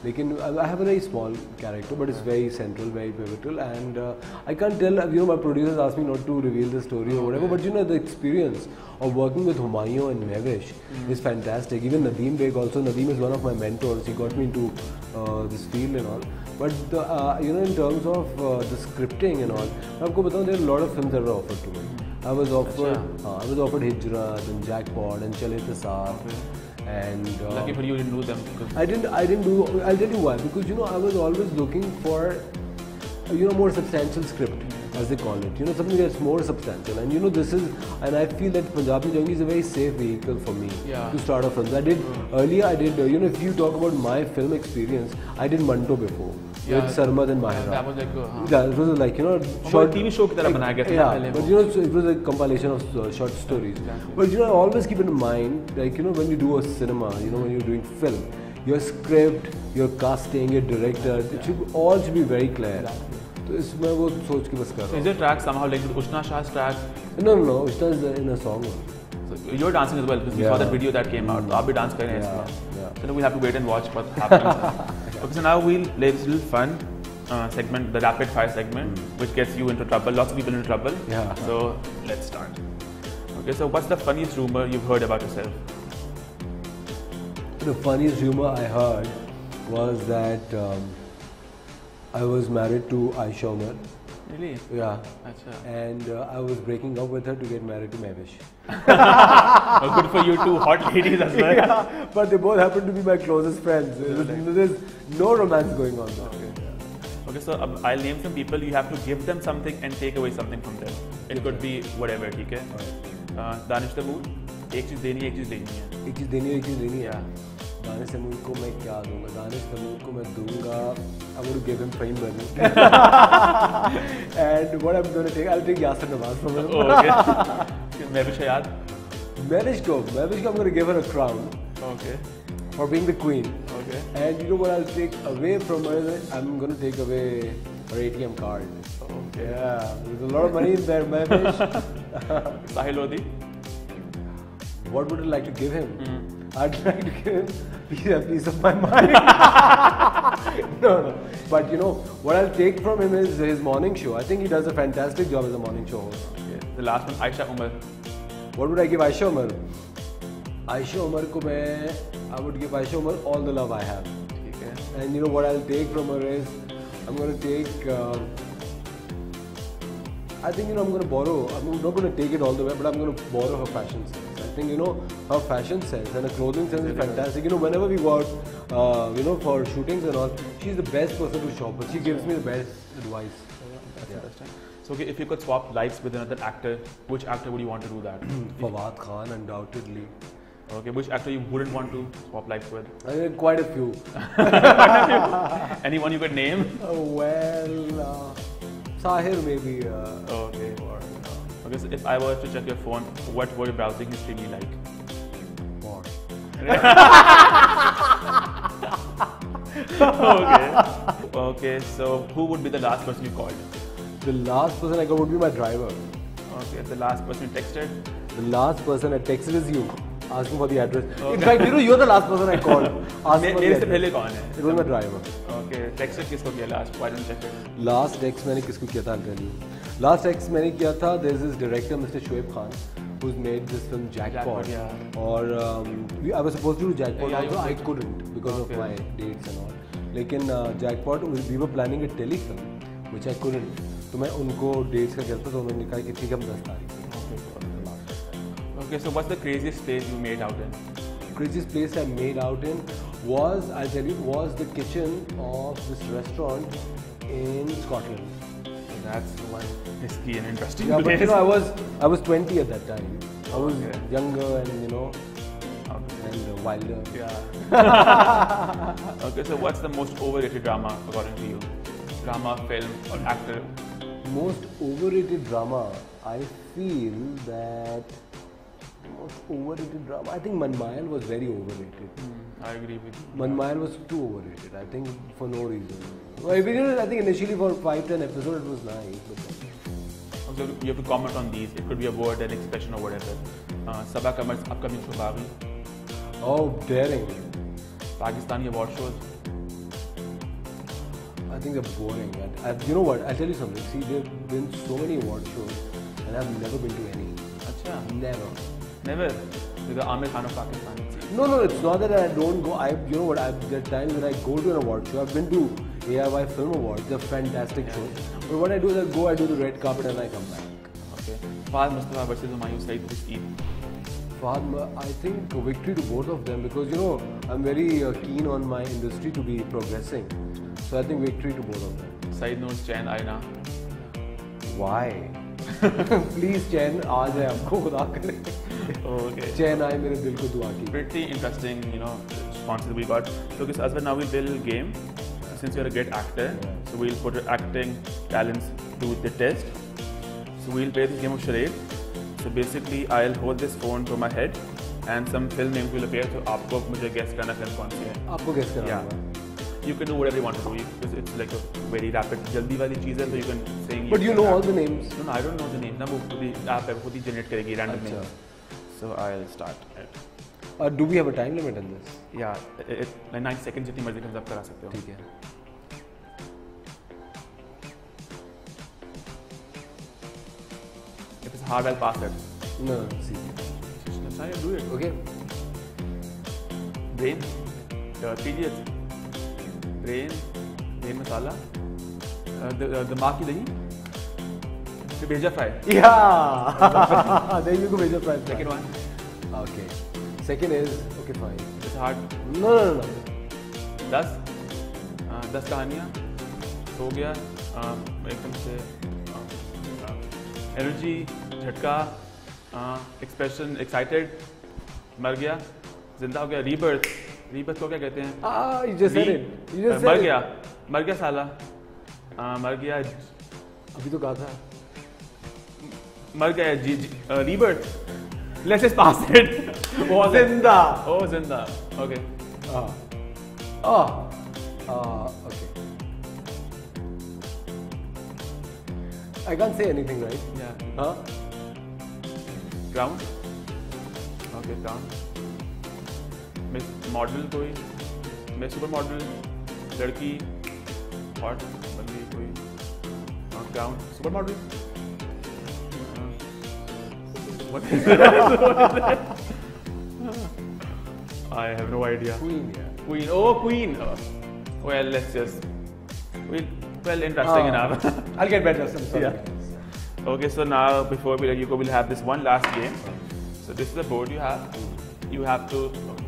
लेकिन I have a very small character, but it's very central, very pivotal, and I can't tell. My producers asked me not to reveal the story or whatever, but the experience of working with Humayun and Mehwish is fantastic. Even Nadeem Beg also. Nadeem is one of my mentors. He got me into this field and all. But in terms of the scripting and all, आपको बताऊँ, there are a lot of films that were offered to me. I was offered Hijrat and Jackpot and Chale Tasar. And lucky for you, you didn't do them. I didn't do. I'll tell you why. Because I was always looking for more substantial script, as they call it. Something that's more substantial. And this is, and I feel that Punjabi Jungle is a very safe vehicle for me to start off films. I did if you talk about my film experience, I did Manto before with Sarmad and Mahira. That was like it was like short TV show की तरह बनाया गया था. Yeah, but it was a compilation of short stories. Exactly. But I always keep in mind, like when you do a cinema, when you're doing film, your script, your casting, your director, it should be very clear. तो इसमें वो सोच के बस कर रहा हूँ. Is your track somehow like Ushna Shah's track? No. Ushna is in a song. So you're dancing as well because we saw that video that came out. तो आप भी dance कर रहे हैं इसमें. So we'll have to wait and watch what happens. Okay, so now we'll play this little fun segment, the rapid fire segment, which gets you into trouble. Lots of people in trouble. Yeah. So let's start. Okay, so what's the funniest rumor you've heard about yourself? The funniest rumor I heard was that I was married to Aisha Umar. Really? Yeah. Achha. And I was breaking up with her to get married to Mehwish. Well, good for you, two hot ladies as well. Yeah, but they both happen to be my closest friends. There's no romance going on there. Okay, so I'll name some people. You have to give them something and take away something from them. It could be whatever, ठीक है? Danish Taboor, एक चीज़ देनी है, एक चीज़ लेनी है. एक चीज़ देनी है, एक चीज़ लेनी है. दानिश तैमूर को मैं क्या दूंगा? दानिश तैमूर को मैं दूंगा. I'm going to give him fame money. And what I'm going to take, I'll take Yasir Nawaz from him. Okay. Mehwish Hayat. Mehwish ko I'm going to give her a crown. Okay. For being the queen. Okay. And what I'll take away from her? I'm going to take away her ATM card. Okay. Yeah, there's a lot of money in there, Mehwish. Sahil Lodi. What would I like to give him? I'd like to give him a piece of my mind. No. But what I'll take from him is his morning show. I think he does a fantastic job as a morning show host. Okay. The last one, Aisha Umar. What would I give Aisha Umar? Aisha Umar ko I would give Aisha Umar all the love I have. Okay. And what I'll take from her is, I'm going to take, I think I'm going to borrow, I'm not going to take it all the way, but I'm going to borrow her fashion sense. I think her fashion sense and her clothing sense is fantastic. Whenever we go out, for shootings and all, she's the best person to shop with. She gives me the best advice. That's interesting. So okay, if you could swap lives with another actor, which actor would you want to do that? Fawad Khan, undoubtedly. Okay, which actor you wouldn't want to swap lives with? Quite a few. Anyone you could name? Sahir maybe. Okay. Okay, so if I were to check your phone, what would your browsing history be like? Porn. Okay, so who would be the last person you called? The last person I called would be my driver. Okay, the last person you texted? The last person I texted is you, asking for the address. Okay. In fact, you're the last person I called. Asking for the address. पहले कौन है? It was my driver. Okay, texted किसको किया last? Why don't you check it? Last text मैंने किसको किया था? I'll tell you. Last text मैंने किया था. There's this director, Mr. Shoaib Khan, who's made this film Jackpot. Yeah. Or I was supposed to do Jackpot, also I couldn't because of my dates and all. लेकिन Jackpot, we were planning a telefilm, which I couldn't. तो मैं उनको dates का कहता तो उन्होंने कहा कि ठीक है हम 10 तारीख को. Okay, so what's the craziest place you made out in? Craziest place I made out in was, I'll tell you, was the kitchen of this restaurant in Scotland. That's one risky and interesting place. But I was 20 at that time. I was younger and and wilder. Yeah. Okay, so what's the most overrated drama according to you? Drama, film, or actor? Most overrated drama, I feel that most overrated drama. I think Manmayal was very overrated. I agree with you. Manmayal was too overrated. I think for no reason. Well, I think initially for 5-10 episodes it was nice. But so you have to comment on these. It could be a word, an expression, or whatever. Sabah Kamar's upcoming show Baghi. Oh, daring. Pakistani award shows. think they're boring. And you know what? I'll tell you something. See, there've been so many award shows, and I've never been to any. अच्छा. Never. Never. Because Amir Khan of Pakistan. No, it's not that I don't go. You know what? There are times when I go to an award show. I've been to AIY Film Awards. They're fantastic shows. But what I do is I do the red carpet and I come back. Okay. Fahad Mustafa versus Humayun Saeed this Eid. I think victory to both of them because I'm very keen on my industry to be progressing. So I think victory to both of them. Saeed knows Chain Aina. Why? Please Chain, aa jaye aapko khuda kare. Okay. Chain aaye mere dil ko dua ki. Pretty interesting, responses we got. So this Azfar, now we'll build a game. Since you're a great actor, so we'll put your acting talents to the test. So we'll play this game of charade. So basically, I'll hold this phone to my head, and some film names will appear. So आपको मुझे guess करना film कौन सी है. आपको guess करना होगा. You can do whatever you want to do because it's like a very rapid, जल्दी वाली चीज़ है. So you can saying. But you know all the names. No, I don't know the names. ना वो खुद ही आप खुद ही generate करेगी random names. So I'll start. Do we have a time limit on this? Yeah, like 90 seconds जितनी मर्जी आप करा सकते हो. ठीक है. If it's hard, I'll pass it. No, see. Let's try and do it. Okay. Brain. Tedious. Brain masala. The maki dahi. The beja fry. Yeah. There you go, beja fry. Second one. Okay. Second is okay, fine. It's hard. No. 10 कहानियाँ हो गया एकदम से energy झटका expression excited मर गया जिंदा हो गया रीबर्थ को क्या कहते हैं you just said it. मर गया साला मर गया अभी तो कहा था मर गया rebirth let's just pass it जिंदा okay okay. I can't say anything, right? Yeah. Huh? Ground. Okay, ground. Miss model कोई, Miss super model, लड़की, hot बंदी कोई, ground super model. What is that? I have no idea. Queen, yeah. Queen. Oh, Queen. Well, let's just. Well, interesting enough. I'll get better sometime. Yeah. Okay, so now before we let you go, we'll have this one last game. So this is the board you have. You have to.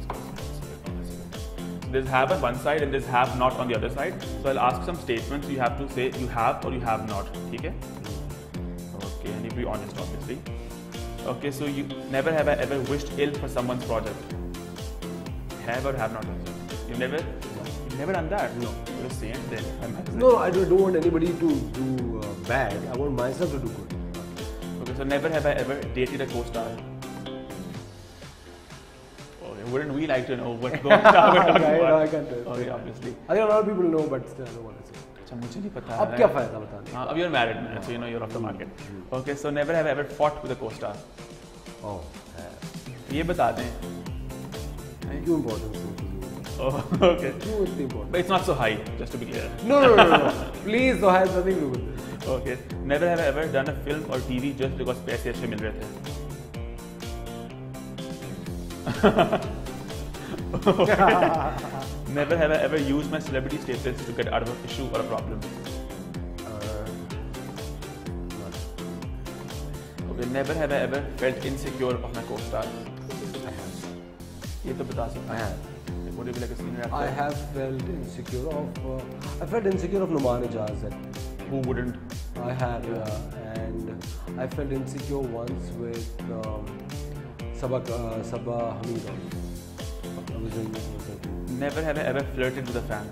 There's have on one side and there's have not on the other side. So I'll ask some statements. You have to say you have or you have not. Okay? Okay, and you be honest, obviously. Okay, so you never have I ever wished ill for someone's project. Have or have not? You've never done that? No. You're a saint then. No, I don't want anybody to do bad. I want myself to do good. Okay, so never have I ever dated a co-star. Okay, wouldn't we like to know what co-star we're talking about? No, I can't do it. Okay, obviously. I think a lot of people know, but still I don't want to say. अच्छा मुझे नहीं पता अब क्या फायदा बताने? अब you're married man, so you know you're off the market. Okay, so never have I ever fought with a co-star. Oh, ये बता दें. क्यों important है? Oh, okay. क्यों इतनी important? But it's not so high, just to be clear. No. Please, so has nothing to do with this. Okay. Never have I ever done a film or TV just because पैसे अच्छे मिल रहे थे. Never have I ever used my celebrity status to get out of an issue or a problem. Okay. Never have I ever felt insecure of my co-star. I have. ये तो बता सकते. I have. Would you be like a senior actor? I have felt insecure of. I felt insecure of Numan Ijazat. Who wouldn't? I have, and I felt insecure once with Sabah Hamida. Never have I ever flirted with a fan.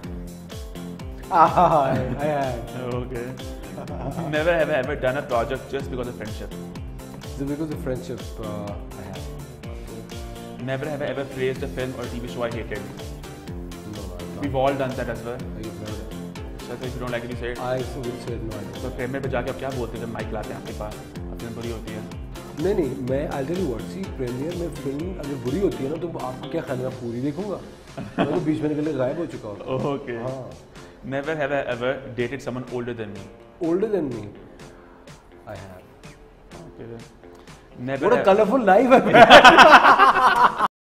I had. Okay. Never have I ever done a project just because of friendship. So because of friendship, I have. Never have I ever praised a film or TV show I hated. No, I can't. We've all done that as well. You've never done. So if you don't like it, you say it. I would say no, I don't. तो premier पे जाके आप क्या बोलते हैं जब mic लाते हैं आपके पास फिल्म बुरी होती है? नहीं मैं I'll tell you what, see premiere में फिल्म अगर बुरी होती है ना तो आपको क्या ख्याल है मैं पूरी देखूंगा? मैं तो बीच में निकल के गायब हो चुका हूँ. Okay. हाँ. Never have I ever dated someone older than me. Older than me? I have. Okay. Never. What a colourful life I've had.